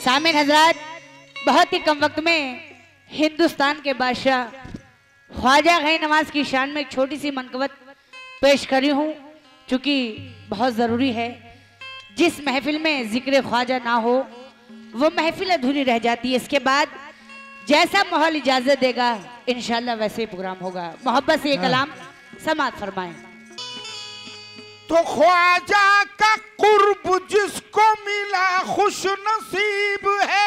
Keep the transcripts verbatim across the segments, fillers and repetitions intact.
सामिन हजरात, बहुत ही कम वक्त में हिंदुस्तान के बादशाह ख्वाजा गई नवाज की शान में एक छोटी सी मनकबत पेश करी हूँ, चूंकि बहुत ज़रूरी है। जिस महफिल में जिक्र ख्वाजा ना हो वो महफिल अधूरी रह जाती है। इसके बाद जैसा माहौल इजाजत देगा इंशाल्लाह वैसे ही प्रोग्राम होगा। मोहब्बत से ये कलाम समाअत फरमाएं। तो ख्वाजा का कुर्ब जिसको मिला खुश नसीब है।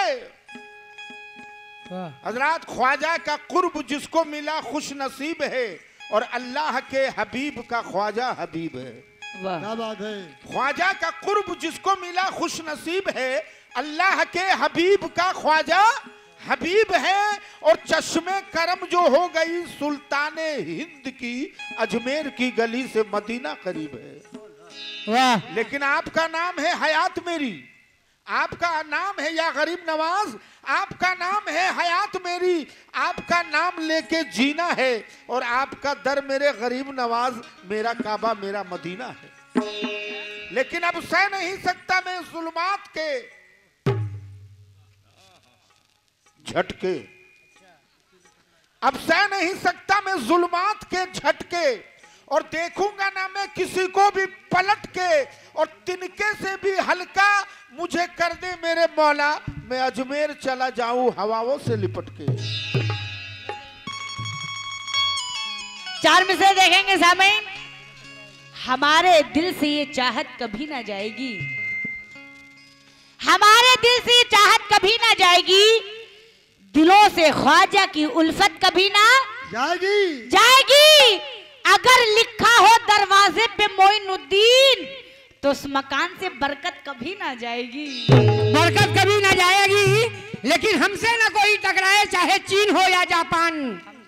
हजरात, ख्वाजा का कुर्ब जिसको मिला खुश नसीब है और अल्लाह के हबीब का ख्वाजा हबीब है। क्या बात है। ख्वाजा का कुर्ब जिसको मिला खुश नसीब है, अल्लाह के हबीब का ख्वाजा हबीब है। और चश्मे करम जो हो गई सुल्ताने हिंद की, अजमेर की गली से मदीना करीब है। वाह। लेकिन आपका नाम है हयात मेरी, आपका नाम है या गरीब नवाज, आपका नाम है हयात मेरी। आपका नाम लेके जीना है और आपका दर मेरे गरीब नवाज, मेरा काबा मेरा मदीना है। लेकिन अब सह नहीं सकता मैं जुल्मात के झटके, अब सह नहीं सकता मैं जुल्मात के झटके, और देखूंगा ना मैं किसी को भी पलट के। और तिनके से भी हल्का मुझे कर दे मेरे मौला, मैं अजमेर चला जाऊं हवाओं से लिपट के। चार मिसरे देखेंगे सामीन। हमारे दिल से ये चाहत कभी ना जाएगी, हमारे दिल से ये चाहत कभी ना जाएगी, दिलों से ख्वाजा की उल्फत कभी ना जाएगी जाएगी। अगर लिखा हो दरवाजे पे मोइनुद्दीन, तो उस मकान से बरकत कभी ना जाएगी, बरकत कभी ना जाएगी। लेकिन हमसे ना कोई टकराए, चाहे चीन हो या जापान,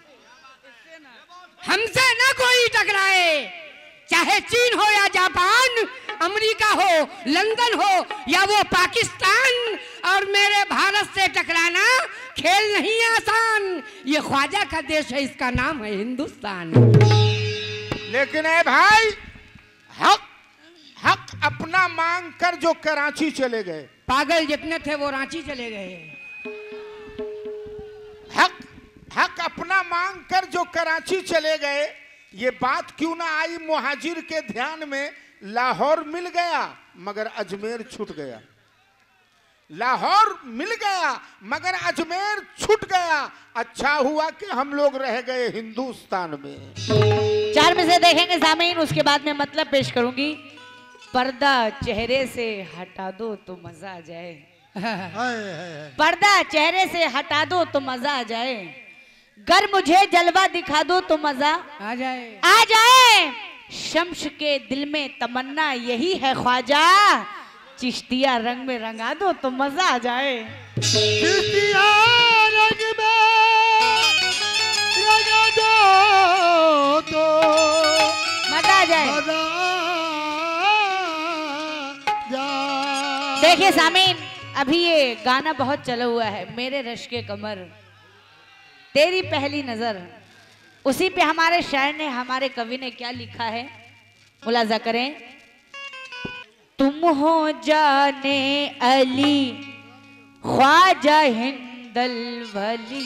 हमसे ना कोई टकराए, चाहे चीन हो या जापान, अमेरिका हो, लंदन हो या वो पाकिस्तान। और मेरे भारत से टकराना खेल नहीं आसान, ये ख्वाजा का देश है, इसका नाम है हिंदुस्तान। लेकिन ए भाई, हक हक अपना मांग कर जो कराची चले गए, पागल जितने थे वो रांची चले गए। हक हक अपना मांग कर जो कराची चले गए, ये बात क्यों ना आई मुहाजिर के ध्यान में। लाहौर मिल गया मगर अजमेर छूट गया, लाहौर मिल गया मगर अजमेर छूट गया। अच्छा हुआ कि हम लोग रह गए हिंदुस्तान में। चार में से देखेंगे सामीन, उसके बाद में मतलब पेश करूंगी। पर्दा चेहरे से हटा दो तो मजा आ जाए, पर्दा चेहरे से हटा दो तो मजा आ जाए, गर मुझे जलवा दिखा दो तो मजा आ जाए आ जाए। शम्स के दिल में तमन्ना यही है ख्वाजा, चिश्तिया रंग में रंगा दो तो मजा आ जाए, चिश्तिया रंग में रंगा दो तो मजा आ जाए। मजा जा। देखिए सामीन, अभी ये गाना बहुत चला हुआ है, मेरे रश के कमर तेरी पहली नजर। उसी पे हमारे शायर ने, हमारे कवि ने क्या लिखा है, मुलाजा करें। तुम हो जाने अली ख्वाजा हिंदल वली,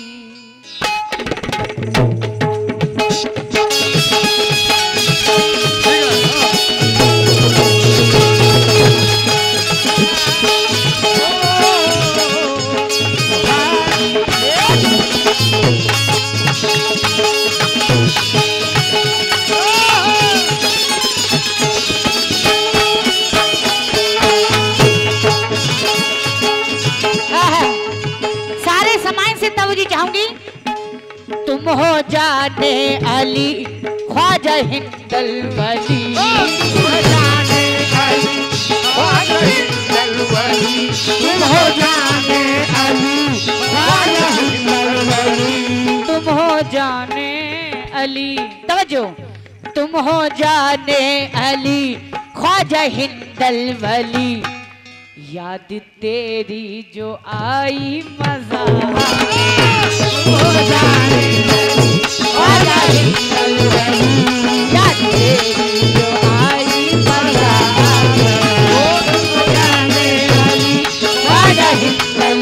चाहूंगी। तुम हो जाने अली ख्वाजा हिंदल वली, तुम हो जाने अली ख्वाजा हिंदल वली, तुम हो जाने अली ख्वाजा हिंदल वली, तुम हो जाने अली, तवज्जो, तुम हो जाने अली ख्वाजा हिंदल वली, याद तेरी जो आई मजा, तुम हो जाने अली ख्वाजा हिंदल वली, याद तेरी जो आई मजा, तुम हो जाने अली ख्वाजा हिंदल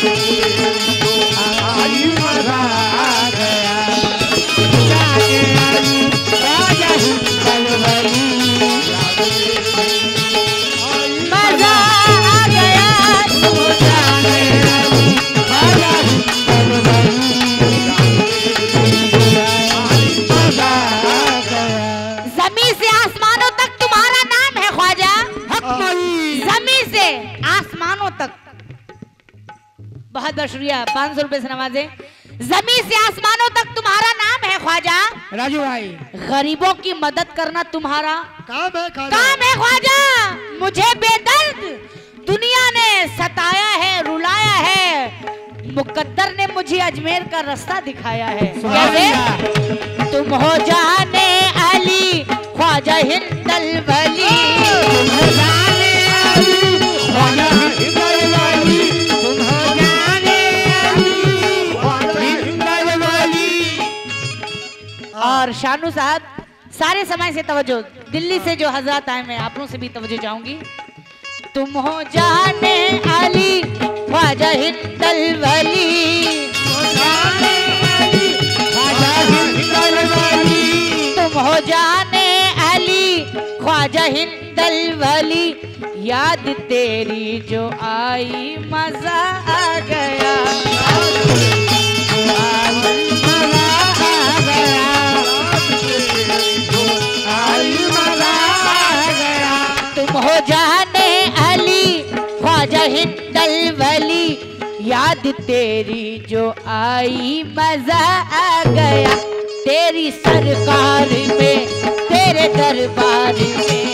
आई मजा आ गया जाने आई राजा हिंदल वाली मजा आ गया तू जाने आई राजा हिंदल वाली मजा आ गया जमीन से आसमानों तक तुम्हारा नाम है ख्वाजा। जमीन से आसमानों तक। बहुत बहुत शुक्रिया, पाँच सौ रुपए से नवाजे। जमीन से आसमानों तक तुम्हारा नाम है ख्वाजा। राजू भाई, गरीबों की मदद करना तुम्हारा काम है खाजा काम है ख्वाजा। मुझे बेदर्द दुनिया ने सताया है, रुलाया है, मुकद्दर ने मुझे अजमेर का रास्ता दिखाया है। कैसे? तुम हो जाने अली ख्वाजा हिंदल वली, तुम हो जाने अली ख्वाजा हिंदल वली, तुम हो जाने अली ख्वाजा हिंदल वली। और शानू साहब, सारे समय से तवज्जो, दिल्ली से जो हजरत आए मैं आप लोगों से भी तवज्जो चाहूंगी। तुम हो जाने अली ख्वाजा हिंदल वली, तुम हो जाने अली ख्वाजा हिंदल वली, याद तेरी जो आई मजा आ गया, तुम हो जाने अली ख्वाजा हिंदल वली, याद तेरी जो आई मजा आ गया, तेरी सरकार में तेरे दरबार में,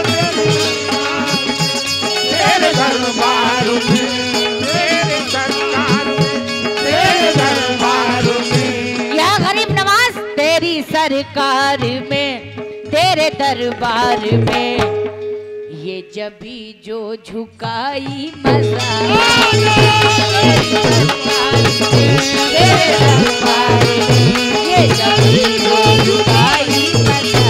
तेरे दरबार में, तेरे सरकार में, तेरे दरबार में, या गरीब नवाज तेरी सरकार में तेरे दरबार में, ये जबी जो झुकाई मजा तेरे दरबार में, ये जबी जो झुकाई मजा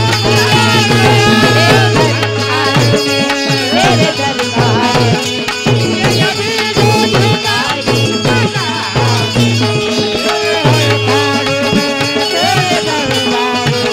तेरे दरबार में, ये जबी जो झुकाई मजा तेरे दरबार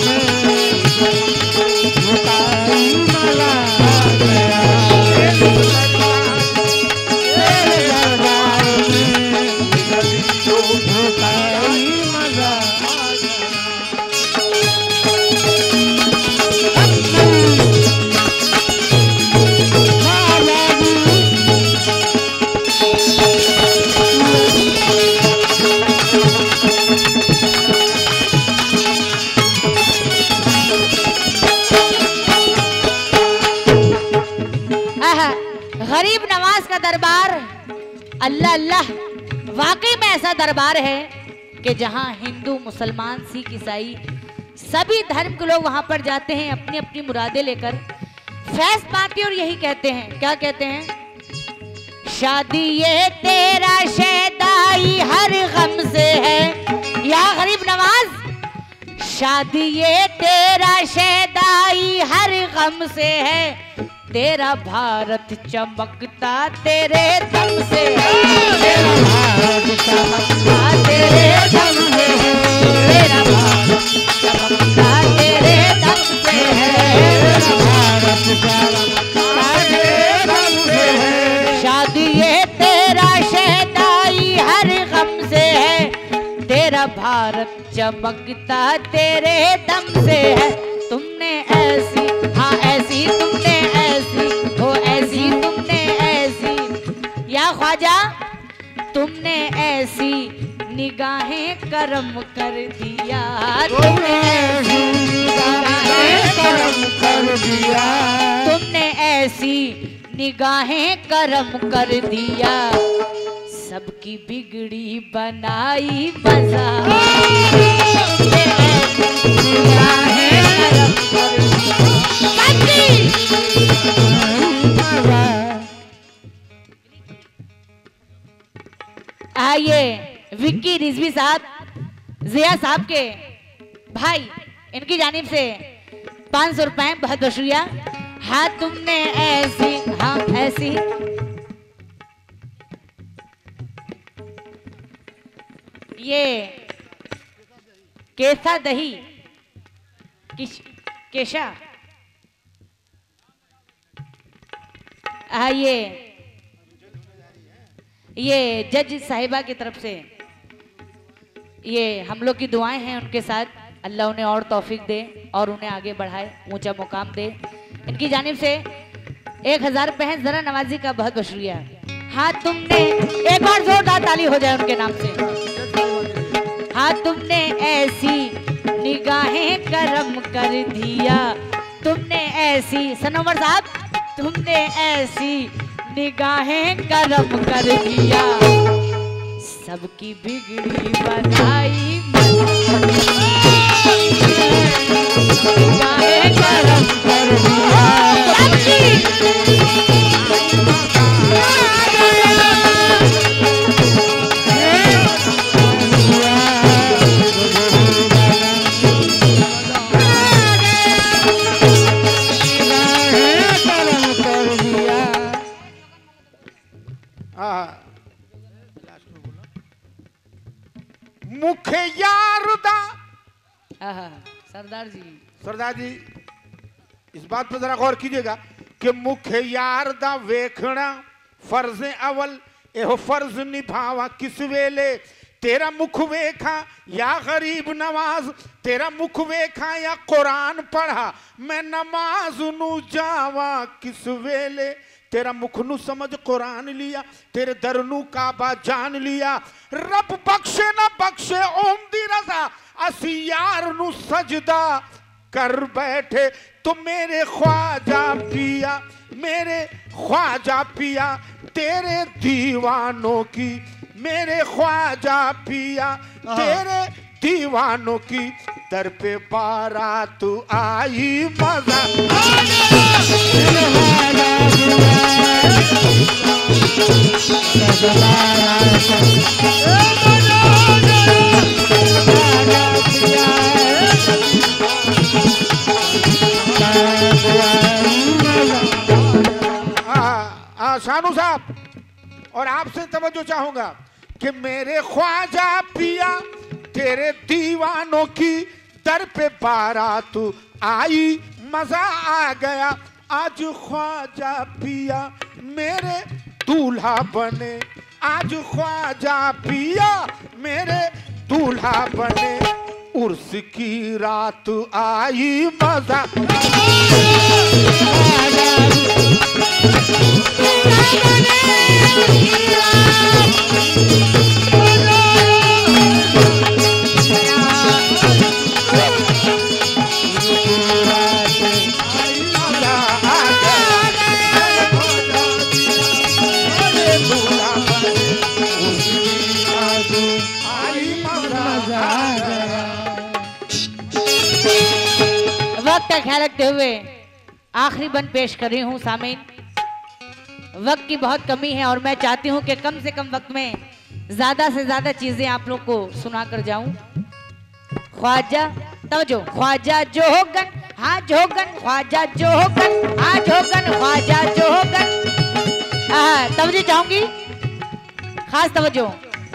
गरीब नवाज का दरबार, अल्लाह अल्लाह, वाकई में ऐसा दरबार है कि जहां हिंदू, मुसलमान, सिख, ईसाई सभी धर्म के लोग वहां पर जाते हैं अपनी अपनी मुरादें लेकर, फैज पाते और यही कहते हैं, क्या कहते हैं? शादी ये तेरा शैदाई हर गम से है, या गरीब नवाज शादी ये तेरा शैदाई हर गम से है, तेरा भारत चमकता तेरे दम से है, तेरा भारत चमकता तेरे दम से है, तेरा भारत चमकता तेरे दम से है, तेरा भारत चमकता तेरे दम से है, शादी ये तेरा शहदाई हर गम से है, तेरा भारत चमकता तेरे दम से है, तुमने ऐसी, हाँ ऐसी तुमने ऐसी, हो ऐसी तुमने ऐसी, या ख्वाजा तुमने ऐसी निगाहें करम कर दिया, तुमने ऐसी निगाहें करम कर दिया, तुमने ऐसी निगाहें करम कर दिया, सबकी बिगड़ी बनाई मजा, तुमने ऐसी निगाहें करम कर दिया, आइए विक्की रिजवी साहब, जिया साहब के भाई, इनकी जानिब से पाँच सौ रुपए, बहुत बहुत शुक्रिया। हाँ तुमने ऐसी, हाँ ऐसी, ये केसा दही किश केशा हाँ ये ये जज साहिबा की तरफ से ये हम लोग की दुआएं हैं उनके साथ। अल्लाह उन्हें और तौफीक दे और उन्हें आगे बढ़ाए, ऊंचा मुकाम दे। इनकी जानिब से एक हजार रुपए हैं, जरा नवाजी का बहुत बहुत शुक्रिया। हाँ तुमने एक बार जोरदार ताली हो जाए उनके नाम से। हाँ तुमने ऐसी निगाहें करम कर दिया, तुमने ऐसी सनोवर साहब तुमने ऐसी निगाहें करम कर दिया, सबकी बिगड़ी बनाई निगाहें करम कर दिया, मुखे यार दा। आहा, सरदार जी सरदार जी इस बात पर जरा गौर कीजिएगा कि मुखे यार दा वेखना फर्ज अवल, एहो फर्ज निभावा किस वेले, तेरा मुख वेखा या गरीब नवाज, तेरा मुख वेखा या कुरान पढ़ा, मैं नमाज नू जावा किस वेले, तेरा मुख नू समझ कुरान लिया, तेरे दर नू काबा जान लिया, रब बख्शे ना बख्शे ओमदी रजा, असी यार नू सजदा कर बैठे, तो मेरे ख्वाजा पिया, मेरे ख्वाजा पिया, तेरे दीवानों की, मेरे ख्वाजा पिया, तेरे दीवानों की, दर पे बारात आई मजा शानू साहब और आपसे तवज्जो चाहूंगा कि मेरे ख्वाजा पिया, तेरे दीवानों की, दर पे बारात आई मजा आ गया, आज ख्वाजा पिया मेरे दूल्हा बने, आज ख्वाजा पिया मेरे दूल्हा बने, उर्स की रात आई मजा वक्त का ख्याल रखते हुए आखिरी बंद पेश कर रही हूँ सामीन। वक्त की बहुत कमी है और मैं चाहती हूँ कि कम से कम वक्त में ज्यादा से ज्यादा चीजें आप लोग को सुना कर जाऊं। ख्वाजा तवज्जो, ख्वाजा जोगन हाँ जोगन, ख्वाजा जोगन हाँ जोगन, ख्वाजा जोगन। हाँ तवज्जो चाहूंगी, खास तवज्जो।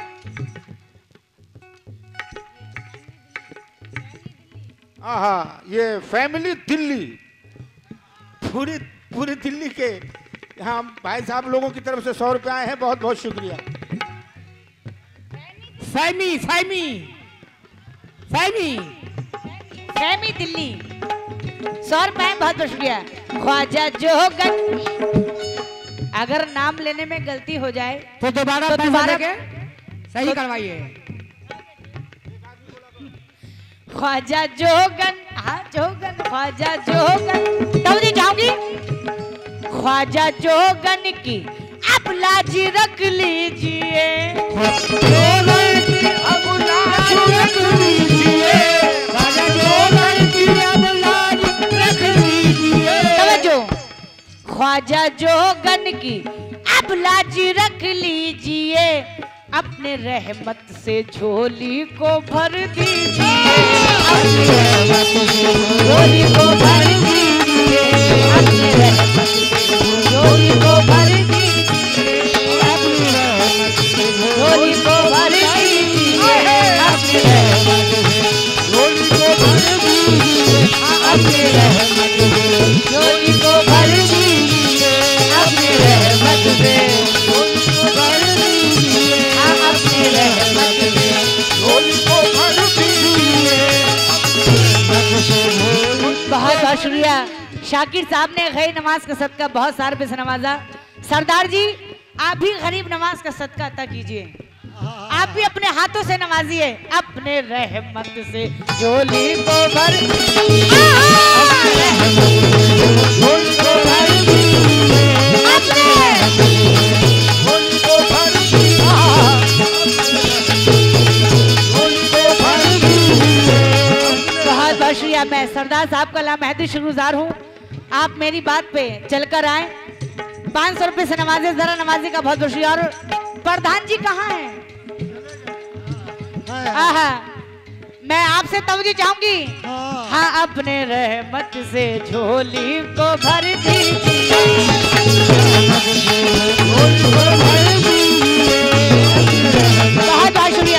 हाँ ये फैमिली दिल्ली, पूरी पूरी दिल्ली के यहाँ भाई साहब लोगों की तरफ से सौ रुपए आए हैं, बहुत बहुत शुक्रिया। फैमी फैमी फैमी फैमी दिल्ली सौ रुपए बहुत बहुत शुक्रिया। ख्वाजा जोगन, अगर नाम लेने में गलती हो जाए तो दोबारा तो पैसा दोबारा लेके सही करवाइए। ख्वाजा जोगन हाँ जोगन, ख्वाजा जोगन। तब जी चाहूंगी ख्वाजा जोगन की अब लाज रख लीजिए, जोगन की अब लाज रख लीजिए, ख्वाजा जोगन की अब लाज रख लीजिए। तवज्जो, ख्वाजा जोगन की अब लाज रख लीजिए, अपने रहमत से झोली को भर दीजिए, अपनी रहमत से झोली को भर दीजिए, अपनी रहमत से झोली को भर दीजिए, अपनी रहमत से झोली को भर दीजिए। बहुत शुक्रिया। शाकिर साहब ने गैर नमाज का सदका बहुत सारे पे से नवाजा। सरदार जी आप भी गरीब नमाज का सदका अता कीजिए, आप भी अपने हाथों से नवाजिए, अपने रहमत से झोली को भर बहुत बहुत शुक्रिया। मैं सरदार साहब का लामहदी शुक्रगुजार हूँ। आप मेरी बात पे चलकर आए। पाँच सौ रुपए से नवाजे, जरा नवाजी का बहुत बहुत शुक्रिया। और प्रधान जी कहाँ हैं? आहा, मैं आपसे तवज्जो चाहूंगी। हाँ अपने रहमत से झोली को भर दीजिए, बहुत बहुत शुक्रिया।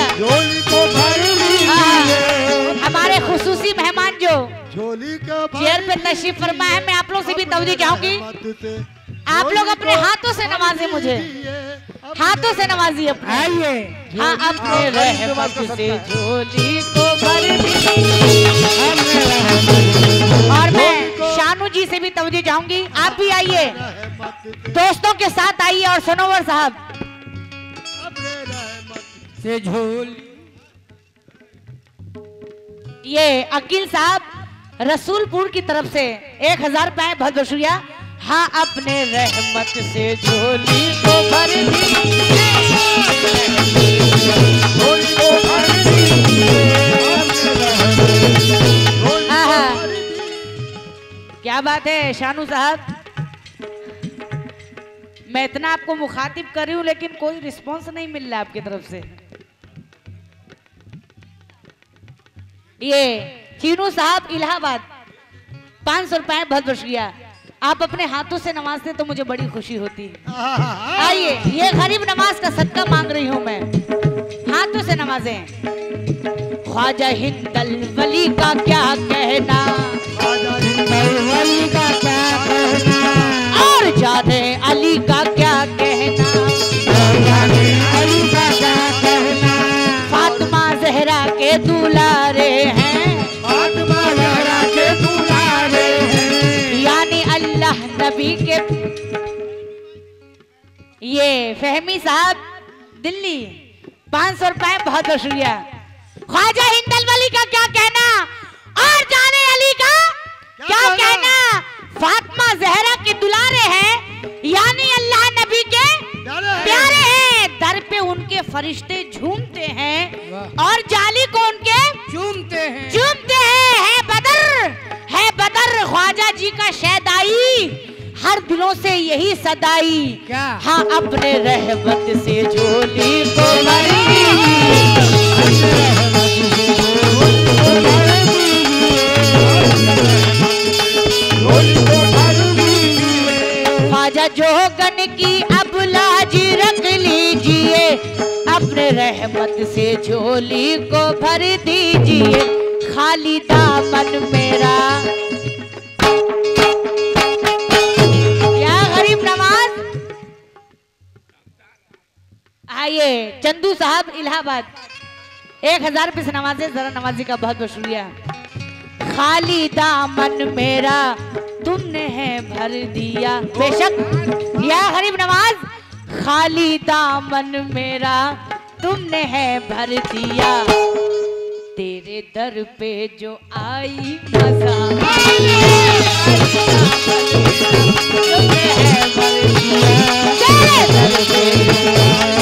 हमारे खुसूसी मेहमान जो चेयर पे तशरीफ फरमा है, मैं आप लोग से भी तवज्जो चाहूंगी। आप लोग अपने हाथों से नवाजे, मुझे हाथों से नवाजिए अपने। आइए हाँ अपने रहमत से झोली को भर दीजिए। और मैं शानू जी से भी तवज्जो चाहूंगी, आप भी आइए, दोस्तों के साथ आइए। और सनोवर साहब से झोली, ये अकील साहब रसूलपुर की तरफ से एक हजार रुपए बहुत बहुत शुक्रिया। हाँ अपने रहमत से झोली को भर क्या बात है शानू साहब, मैं इतना आपको मुखातिब कर रही हूँ लेकिन कोई रिस्पांस नहीं मिल रहा आपकी तरफ से। ये चीनू साहब इलाहाबाद पाँच सौ रुपए बहुत बहुत शुक्रिया। आप अपने हाथों से नवाजते तो मुझे बड़ी खुशी होती। आइए, ये गरीब नमाज का सदका मांग रही हूँ मैं, हाथों से नवाजें। ख्वाजा हिंदल वली का क्या कहना, वली का क्या कहना, और जाने अली का क्या कहना, अली का क्या कहना, फातिमा जहरा के दुलारे हैं, फातिमा ज़हरा के दुलारे हैं, यानी अल्लाह नबी के। ये फहमी साहब दिल्ली पाँच सौ रुपए बहुत बहुत शुक्रिया। ख्वाजा हिंदल वली का क्या कहना, और जाने अली का क्या कहना, फातिमा जहरा के दुलारे हैं, यानी अल्लाह नबी के प्यारे हैं। दर पे उनके फरिश्ते झूमते हैं और जाली को उनके चूमते हैं चूमते हैं। है बदर, है बदर ख्वाजा जी का शहदाई, हर दिलों से यही सदाई। क्या? हाँ अपने रहमत से झोली को भरी, ख्वाजा जोगन की अब लाज रख लीजिए, अपने रहमत से झोली को भर दीजिए, खाली दामन मेरा। क्या गरीब नवाज। आइए चंदू साहब इलाहाबाद एक हजार रुपये से नवाजे, जरा नवाजी का बहुत बहुत शुक्रिया। खाली दामन मेरा तुमने है भर दिया, बेशक या गरीब नवाज, खाली दामन मेरा तुमने है भर दिया, तेरे दर पे जो आई मजा, तुमने है भर दिया, तेरे दर पे